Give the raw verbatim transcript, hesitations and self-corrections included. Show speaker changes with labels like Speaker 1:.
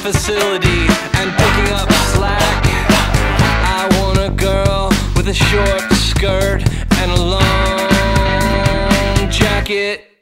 Speaker 1: facility and picking up slack. I want a girl with a short skirt and a long jacket.